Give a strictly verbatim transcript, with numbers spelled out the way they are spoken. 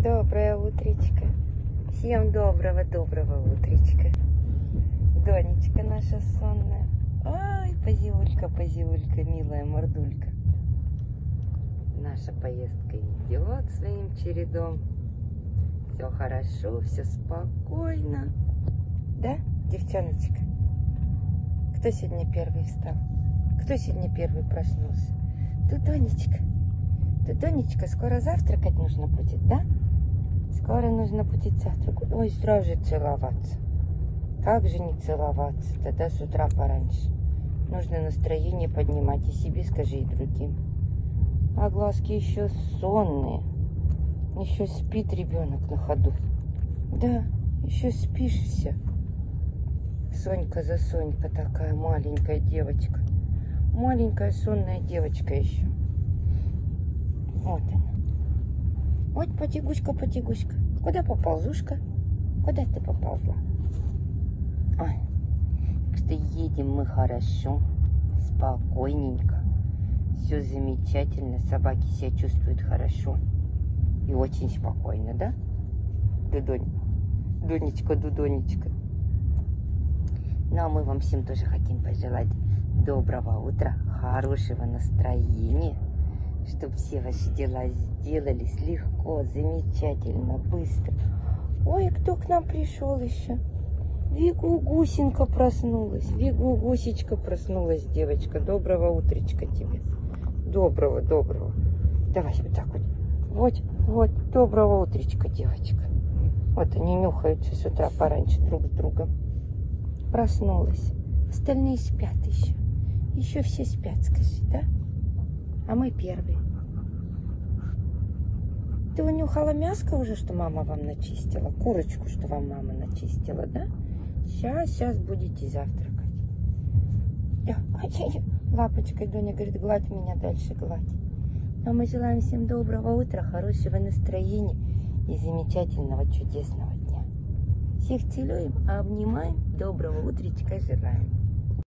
Доброе утречко. Всем доброго-доброго утречка. Донечка наша сонная. Ой, позиулька, позиулька, милая мордулька. Наша поездка идет своим чередом. Все хорошо, все спокойно. Да, девчоночка? Кто сегодня первый встал? Кто сегодня первый проснулся? Дудонечка. Дудонечка, скоро завтракать нужно будет, да? Скоро нужно будет завтракать. Ой, сразу же целоваться. Как же не целоваться? Тогда с утра пораньше. Нужно настроение поднимать и себе, скажи, и другим. А глазки еще сонные. Еще спит ребенок на ходу. Да, еще спишь все. Сонька за Сонька такая маленькая девочка. Маленькая сонная девочка еще. Вот она. Вот потягушка, потягушка. Куда поползушка? Куда ты поползла? Ой. Так что едем мы хорошо, спокойненько. Все замечательно. Собаки себя чувствуют хорошо. И очень спокойно, да? Дудонь. Донечка, Дудонечка. Ну, а мы вам всем тоже хотим пожелать доброго утра, хорошего настроения, чтобы все ваши дела сделались легко, замечательно, быстро. Ой, кто к нам пришел еще? Вигу Гусенька проснулась. Вигу Гусечка проснулась, девочка. Доброго утречка тебе. Доброго, доброго. Давай вот так вот. Вот, вот, доброго утречка, девочка. Вот они нюхаются с утра пораньше друг с другом. Проснулась. Остальные спят еще. Еще все спят, скажи, да? А мы первые. Ты унюхала мяско уже, что мама вам начистила? Курочку, что вам мама начистила, да? Сейчас, сейчас будете завтракать. Да, лапочкой Доня говорит, гладь меня дальше, гладь. А мы желаем всем доброго утра, хорошего настроения и замечательного, чудесного дня. Всех целуем, обнимаем, доброго утречка желаем.